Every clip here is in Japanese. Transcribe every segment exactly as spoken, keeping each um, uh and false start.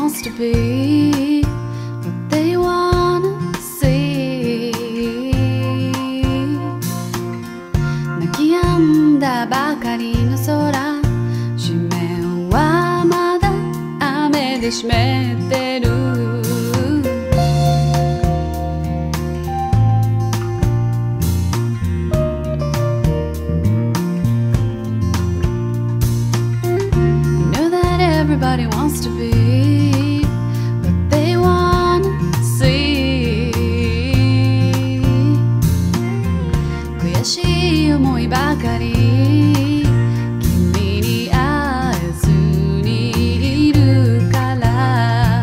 wants to be what they wanna see. 泣き止んだばかりの空、地面はまだ雨で湿ってる。Everybody wants to be what they wanna see. 悔しい思いばかり、君に会えずにいるから。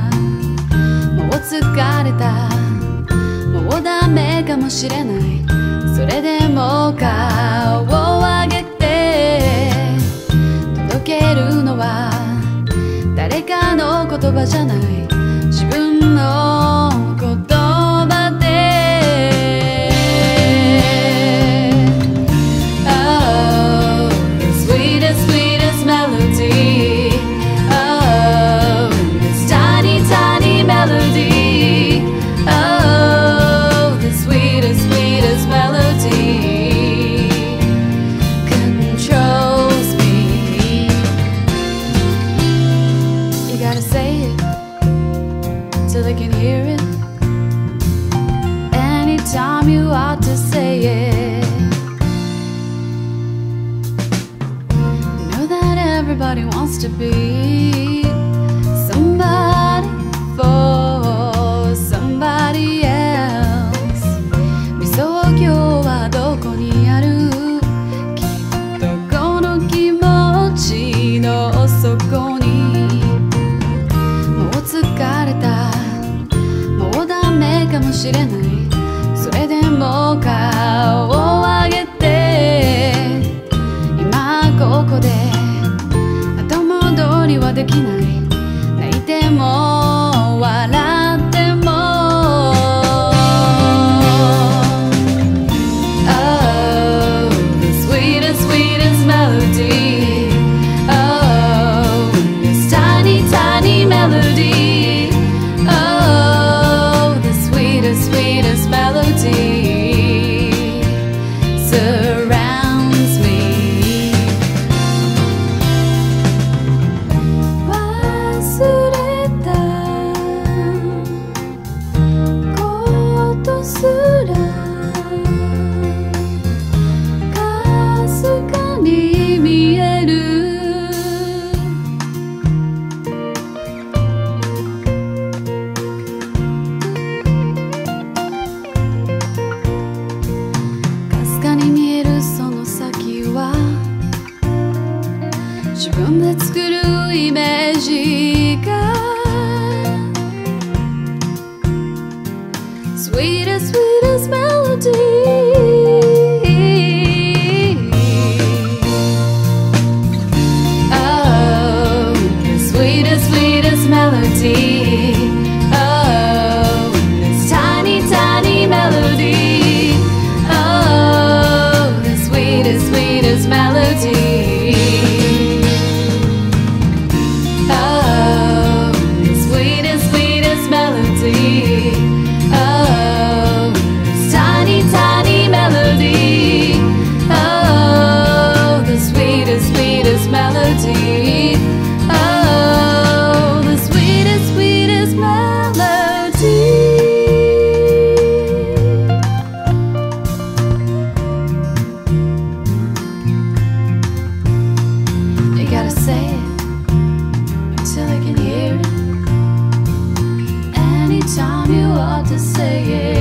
もう疲れた、もうダメかもしれない。それでも顔を上げて届けるのは誰かの言葉じゃない、自分の言葉で。 Oh, the sweetest, sweetest melody. Oh, this tiny, tiny melody. Oh, the sweetest, sweetest melody controls me. You gotta say it till they can hear it. Anytime you ought to say it. You know that everybody wants to be somebody for somebody else. 理想郷はどこにある？きっとこの気持ちの底に。疲れた、もうダメかもしれない。それでも顔を上げて、今ここで後戻りはできない。泣いても笑っても。 Oh, the sweetest, sweetest melody. Oh, this tiny, tiny melody. Oh, the sweetest, sweetest melody surrounds me. 忘れたことすらかすかに見える。自分で作るイメージが Sweetest, sweetest melody. Oh, the sweetest, sweetest melody. Oh, this tiny, tiny melody. Oh, the sweetest, sweetest melody. Oh, this tiny, tiny melody. Oh, the sweetest, sweetest melody. Oh, the sweetest, sweetest melody. You gotta say it until I can hear it. Anytime you ought to say it.